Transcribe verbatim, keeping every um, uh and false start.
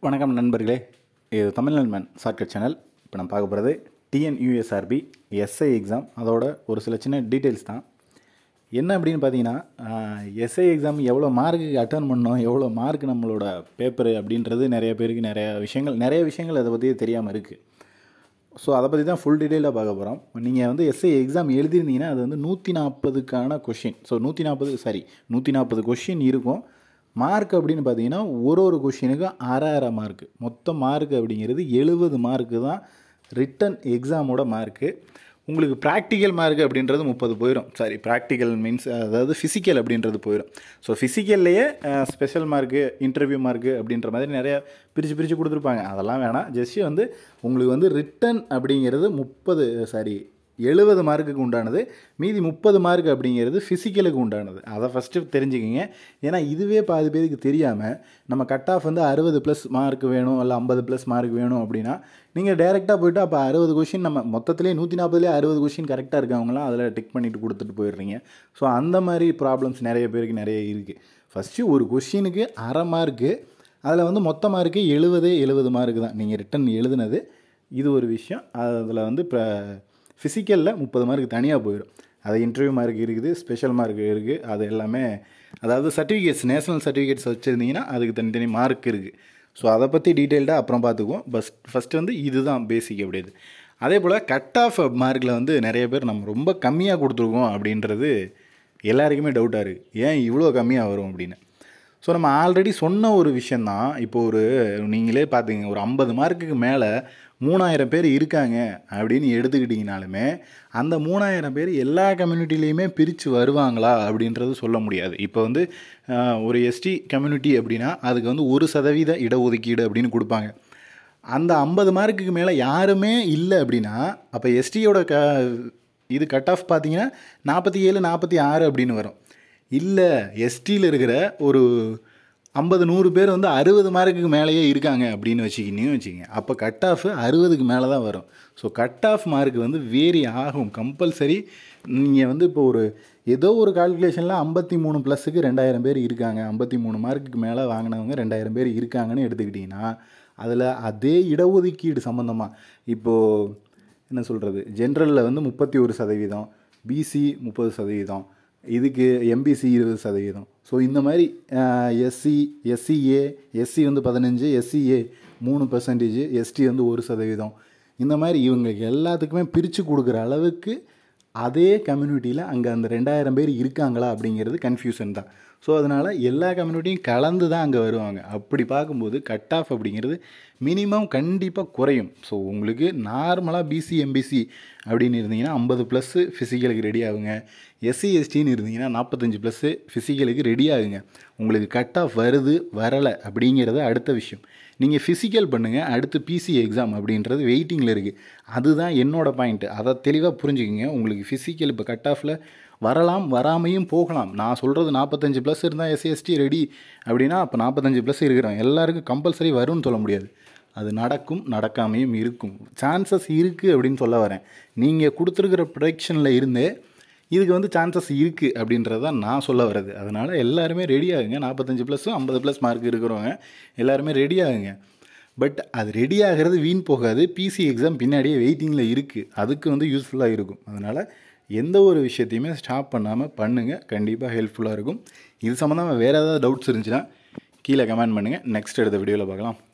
வணக்கம் நண்பர்களே, இது தமிழ்நாடு ஷார்ட்கட் சேனல். இப்போ நம்ம பார்க்க போகிறது T N U S R B S I exam. அதோட ஒரு சில சின்ன டீட்டெயில்ஸ் தான். என்ன அப்படின்னு பார்த்தீங்கன்னா, S I எக்ஸாம் எவ்வளோ மார்க்குக்கு அட்டன் பண்ணோம், எவ்வளோ மார்க் நம்மளோட பேப்பரு அப்படின்றது நிறைய பேருக்கு நிறைய விஷயங்கள் நிறைய விஷயங்கள் அதை பற்றி தெரியாமல் இருக்குது. ஸோ அதை பற்றி தான் ஃபுல் டீட்டெயிலாக பார்க்க போகிறோம். நீங்கள் வந்து S I எக்ஸாம் எழுதிருந்தீங்கன்னா அது வந்து நூற்றி நாற்பதுக்கான கொஷின். ஸோ நூற்றி நாற்பது சாரி நூற்றி நாற்பது கொஷின் இருக்கும். மார்க் அப்படின்னு பார்த்தீங்கன்னா ஒரு ஒரு கொஷினுக்கு அரை அரை மார்க்கு. மொத்த மார்க் அப்படிங்கிறது எழுபது மார்க்கு தான் ரிட்டன் எக்ஸாமோட மார்க்கு. உங்களுக்கு ப்ராக்டிக்கல் மார்க் அப்படின்றது முப்பது போயிடும். சாரி ப்ராக்டிக்கல் மீன்ஸ் அதாவது ஃபிசிக்கல் அப்படின்றது போயிடும். ஸோ ஃபிசிக்கல்லையே ஸ்பெஷல் மார்க்கு, இன்டர்வியூ மார்க்கு அப்படின்ற மாதிரி நிறையா பிரித்து பிரித்து கொடுத்துருப்பாங்க. அதெல்லாம் வேணாம். ஜஸ்ட்டு வந்து உங்களுக்கு வந்து ரிட்டன் அப்படிங்கிறது முப்பது சாரி எழுபது மார்க்குக்கு உண்டானது, மீதி முப்பது மார்க் அப்படிங்கிறது ஃபிசிக்கலுக்கு உண்டானது. அதை ஃபஸ்ட்டு தெரிஞ்சுக்கிங்க. ஏன்னா இதுவே பாதி பேருக்கு தெரியாமல் நம்ம கட் ஆஃப் வந்து அறுபது ப்ளஸ் மார்க் வேணும் இல்லை ஐம்பது ப்ளஸ் மார்க் வேணும் அப்படின்னா நீங்கள் டேரெக்டாக போய்ட்டு அப்போ அறுபது கொஷின் நம்ம மொத்தத்துலேயே நூற்றி நாற்பதுலேயே அறுபது கொஷின் கரெக்டாக இருக்கவங்களாம் அதில் டிக் பண்ணிவிட்டு கொடுத்துட்டு போயிடுறீங்க. ஸோ அந்த மாதிரி ப்ராப்ளம்ஸ் நிறைய பேருக்கு நிறைய இருக்குது. ஃபஸ்ட்டு ஒரு கொஷினுக்கு அரை மார்க்கு, அதில் வந்து மொத்த மார்க்கு எழுபதே எழுபது மார்க்கு தான் நீங்கள் ரிட்டன் எழுதுனது. இது ஒரு விஷயம். அதில் வந்து இப்போ ஃபிசிக்கலில் முப்பது மார்க் தனியாக போயிடும். அது இன்டர்வியூ மார்க் இருக்குது, ஸ்பெஷல் மார்க் இருக்குது. அது எல்லாமே அதாவது சர்டிஃபிகேட்ஸ், நேஷனல் சர்டிஃபிகேட்ஸ் வச்சுருந்தீங்கன்னா அதுக்கு தனித்தனி மார்க் இருக்குது. ஸோ அதை பற்றி டீட்டெயில்டாக அப்புறம் பார்த்துக்குவோம். பஸ் ஃபஸ்ட்டு வந்து இதுதான் பேசிக் அப்படியாது. அதே போல் கட் ஆஃப் மார்க்கில் வந்து நிறைய பேர் நம்ம ரொம்ப கம்மியாக கொடுத்துருக்கோம் அப்படின்றது எல்லாருக்குமே டவுட்டாக இருக்குது. ஏன் இவ்வளோ கம்மியாக வரும் அப்படின்னு. ஸோ நம்ம ஆல்ரெடி சொன்ன ஒரு விஷயந்தான். இப்போது ஒரு நீங்களே பார்த்தீங்க, ஒரு ஐம்பது மார்க்குக்கு மேலே மூணாயிரம் பேர் இருக்காங்க அப்படின்னு எடுத்துக்கிட்டிங்கனாலுமே அந்த மூணாயிரம் பேர் எல்லா கம்யூனிட்டிலையுமே பிரித்து வருவாங்களா அப்படின்றது சொல்ல முடியாது. இப்போ வந்து ஒரு எஸ்டி கம்யூனிட்டி அப்படின்னா அதுக்கு வந்து ஒரு சதவீத இடஒதுக்கீடு அப்படின்னு கொடுப்பாங்க. அந்த ஐம்பது மார்க்குக்கு மேலே யாருமே இல்லை அப்படின்னா அப்போ எஸ்டியோட க இது கட் ஆஃப் பார்த்தீங்கன்னா நாற்பத்தி ஏழு நாற்பத்தி ஆறு அப்படின்னு வரும். இல்லை எஸ்டியில் இருக்கிற ஒரு ஐம்பது நூறு பேர் வந்து அறுபது மார்க்குக்கு மேலேயே இருக்காங்க அப்படின்னு வச்சுக்கிட்டீங்கன்னு வச்சுக்கிங்க, அப்போ கட் ஆஃப் அறுபதுக்கு மேலே தான் வரும். ஸோ கட் ஆஃப் மார்க் வந்து வேரி ஆகும் கம்பல்சரி. நீங்கள் வந்து இப்போ ஒரு ஏதோ ஒரு கால்குலேஷனில் ஐம்பத்தி மூணு ப்ளஸுக்கு ரெண்டாயிரம் பேர் இருக்காங்க, ஐம்பத்தி மூணு மார்க்குக்கு மேலே வாங்கினவங்க ரெண்டாயிரம் பேர் இருக்காங்கன்னு எடுத்துக்கிட்டிங்கன்னா அதில் அதே இடஒதுக்கீடு சம்மந்தமாக இப்போது என்ன சொல்கிறது, ஜென்ரலில் வந்து முப்பத்தி ஒரு சதவீதம், பிசி முப்பது சதவீதம், இதுக்கு எம்பிசி இருபது சதவீதம். ஸோ இந்த மாதிரி எஸ்சி எஸ்சிஏ எஸ்சி வந்து பதினஞ்சு, எஸ்சிஏ மூணு பர்சன்டேஜ், எஸ்டி வந்து ஒரு சதவீதம், இந்த மாதிரி இவங்களுக்கு எல்லாத்துக்குமே பிரித்து கொடுக்குற அளவுக்கு அதே கம்யூனிட்டியில் அங்கே அந்த ரெண்டாயிரம் பேர் இருக்காங்களா அப்படிங்கிறது கன்ஃபியூஷன் தான். ஸோ அதனால் எல்லா கம்யூனிட்டியும் கலந்து தான் அங்கே வருவாங்க. அப்படி பார்க்கும்போது கட் ஆஃப் அப்படிங்கிறது மினிமம் கண்டிப்பாக குறையும். ஸோ உங்களுக்கு நார்மலாக பிசி எம்பிசி அப்படின்னு இருந்தீங்கன்னா ஐம்பது ப்ளஸ்ஸு ஃபிசிக்கலுக்கு ரெடி ஆகுங்க. எஸ்சி எஸ்டின்னு இருந்தீங்கன்னா நாற்பத்தஞ்சு ப்ளஸ்ஸு ஃபிசிக்கலுக்கு ரெடி ஆகுங்க. உங்களுக்கு கட் ஆஃப் வருது வரலை அப்படிங்கிறது அடுத்த விஷயம். நீங்கள் ஃபிசிக்கல் பண்ணுங்கள், அடுத்து பிசி எக்ஸாம் அப்படின்றது வெயிட்டிங்கில் இருக்குது. அதுதான் என்னோடய பாயிண்ட்டு. அதை தெளிவாக புரிஞ்சுக்கிங்க. உங்களுக்கு ஃபிசிக்கல் இப்போ கட் ஆஃபில் வரலாம், வராமையும் போகலாம். நான் சொல்கிறது நாற்பத்தஞ்சு ப்ளஸ் இருந்தால் எஸ்சி எஸ்டி ரெடி அப்படின்னா அப்போ நாற்பத்தஞ்சு ப்ளஸ் இருக்கிறோம் எல்லாருக்கும் கம்பல்சரி வரும்னு சொல்ல முடியாது. அது நடக்கும், நடக்காமையும் இருக்கும். சான்சஸ் இருக்குது அப்படின்னு சொல்ல வரேன். நீங்கள் கொடுத்துருக்கிற ப்ரொடக்ஷனில் இருந்தே இதுக்கு வந்து சான்சஸ் இருக்குது அப்படின்றது தான் நான் சொல்ல வர்றது. அதனால் எல்லாருமே ரெடி ஆகுங்க. நாற்பத்தஞ்சு ப்ளஸ்ஸும் ஐம்பது ப்ளஸ் மார்க் இருக்கிறவங்க எல்லாருமே ரெடி ஆகுங்க. பட் அது ரெடி ஆகிறது வீண் போகாது. பிசி எக்ஸாம் பின்னாடியே வெயிட்டிங்கில் இருக்குது. அதுக்கு வந்து யூஸ்ஃபுல்லாக இருக்கும். அதனால் எந்த ஒரு விஷயத்தையுமே ஸ்டாப் பண்ணாமல் பண்ணுங்கள். கண்டிப்பாக ஹெல்ப்ஃபுல்லாக இருக்கும். இது சம்மந்தமாக வேறு ஏதாவது டவுட்ஸ் இருந்துச்சுன்னா கீழே கமெண்ட் பண்ணுங்கள். நெக்ஸ்ட் எடுத்த வீடியோவில் பார்க்கலாம்.